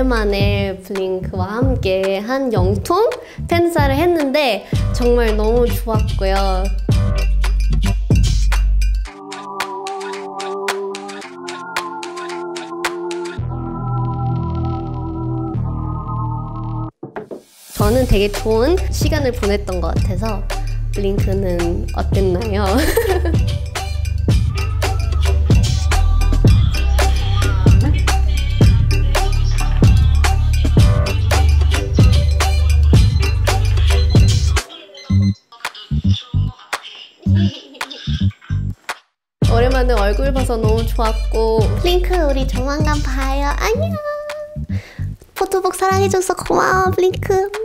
오랜만에 블링크와 함께 한 영통 팬사를 했는데 정말 너무 좋았고요. 저는 되게 좋은 시간을 보냈던 것 같아서 블링크는 어땠나요? 오랜만에 얼굴 봐서 너무 좋았고 블링크 우리 조만간 봐요. 안녕. 포토북 사랑해줘서 고마워 블링크.